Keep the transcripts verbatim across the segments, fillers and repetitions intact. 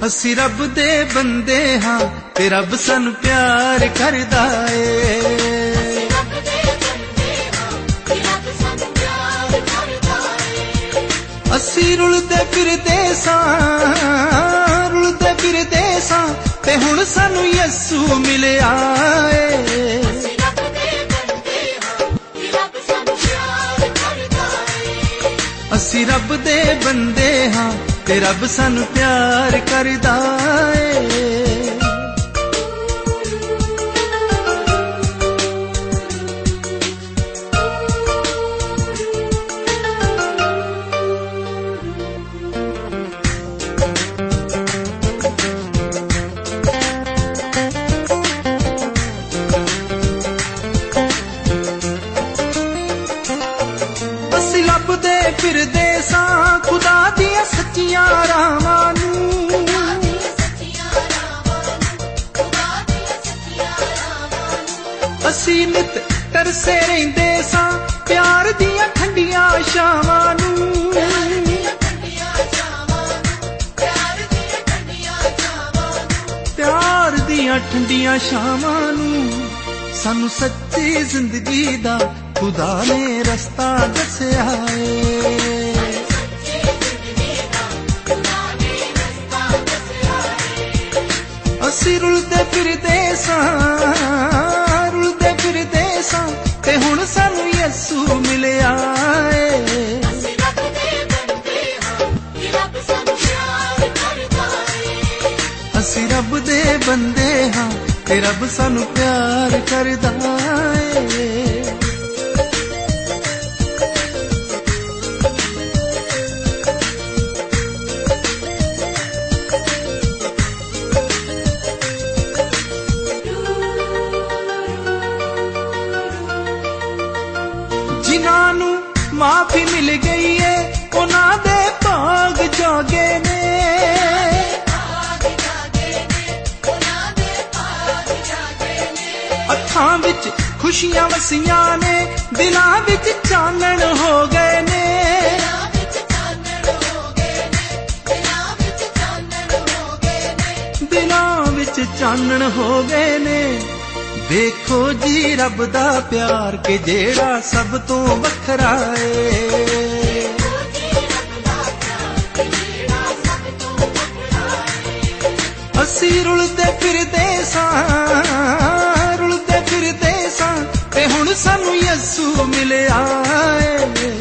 असी रब दे बंदे हाँ ते रब सानू प्यार करदा ए। असी रुलदे फिरदे सां रुलदे फिरदे सां ते हुण सानू यसू मिलिया ए। असी रब दे बंदे हाँ ते रब सानू प्यार करदा ए। असी लभदे फिरदे सां खुदा दियां सच्चियां राहां नूं। असी नित तरसे रहिंदे सां प्यार दियां ठंडियां छावां नूं। प्यार दियां ठंडियां छावां नूं सानू सच्ची जिंदगी दा खुदा ने रस्ता दस्या ए। असी रुलदे फिरदे सां रुलदे फिरदे सां ते हुण सानू यसू मिलिया ए। असी रब दे बंदे हाँ ते रब सानू प्यार करदा ए। जिन्हां नू माफी मिल गई है उन्हां दे भाग जागे ने। अखां विच खुशियां वसियां ने दिलां विच चानण हो गए ने। दिलां विच चानण हो गए ने। देखो जी रब दा प्यार के जेड़ा सब तो वखरा ए। असी रुलदे फिरदे सां रुलदे फिरदे सां ते हुण सानू यसू मिलिया ए।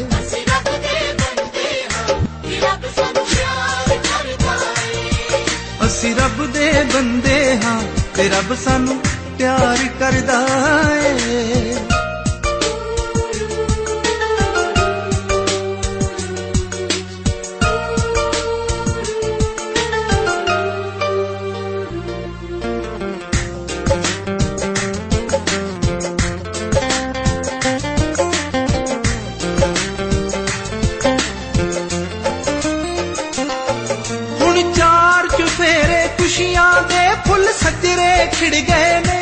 असी रब दे बंदे हाँ ते रब सानू प्यार करदा ए। हुण चार चुफेरे खुशियां दे फुल सजरे खिड़ गए ने।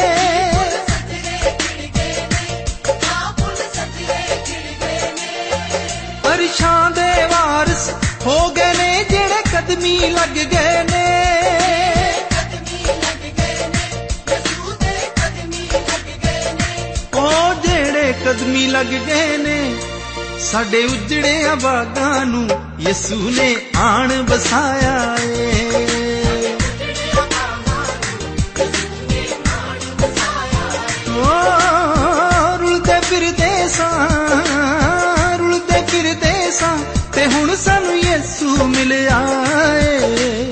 अरशां दे वारिस हो गए ने जेड़े कदमी लग गए ने। ओ जेड़े कदमी लग गए ने साडे उजड़े बागां नू यसू ने आण बसाया ए। रुलदे फिरदे सां रुलदे फिरदे सां ते हुण सानू यसू मिलिया ए।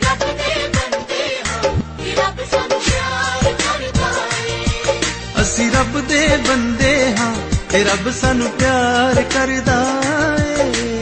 असी रब दे बंदे हाँ ते रब सानू प्यार करदा ए।